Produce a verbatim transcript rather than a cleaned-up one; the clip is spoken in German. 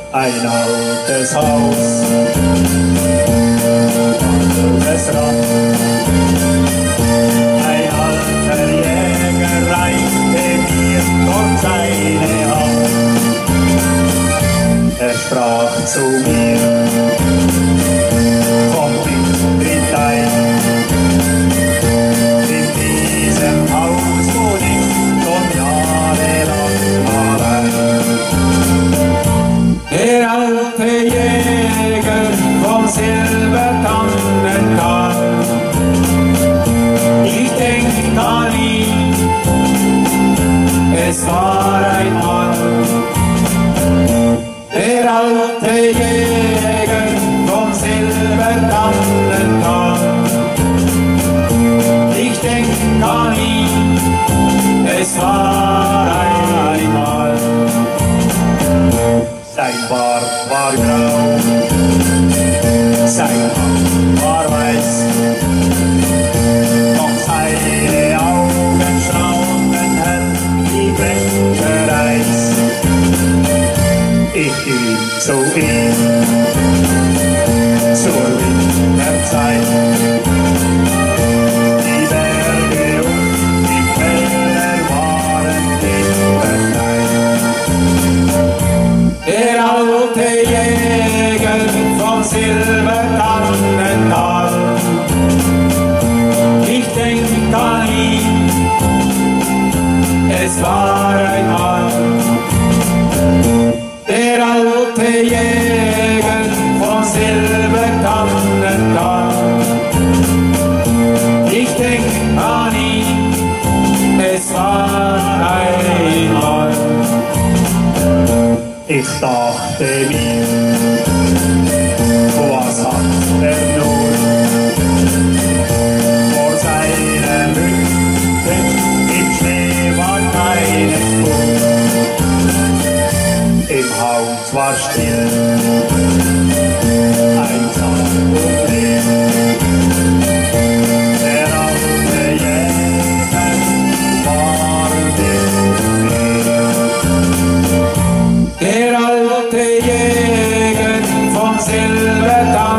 ein altes Haus, altes Rad. Ein alter Jäger reichte mir dort seine Hand. Er sprach zu mir, komm mit, tritt ein. In diesem Haus wohn ich schon jahrelang allein. Der alte Jäger vom Silbertannental, ich denk an ihn, es war einmal. Der alte Jäger vom Silbertannental, ich denk an ihn, es war einmal. Sein Bart war grau, sein Haar war weiß, doch seine Augen schauten hell wie Gletscherreis. Ich ging zu ihm zur Winterzeit. Die Berge und die Täler waren winterfrei. Der alte Jäger vom Silbertannental, ich denk an ihn, es war einmal. Der alte Jäger vom Silbertannental, ich denk an ihn, es war einmal. Ich dachte mir, was hat er nur vor seinem Rücken, im Schnee war keine Spur. Im Haus war still, einsam und leer. Der alte Jäger war der alte Jäger vom Silbertannental.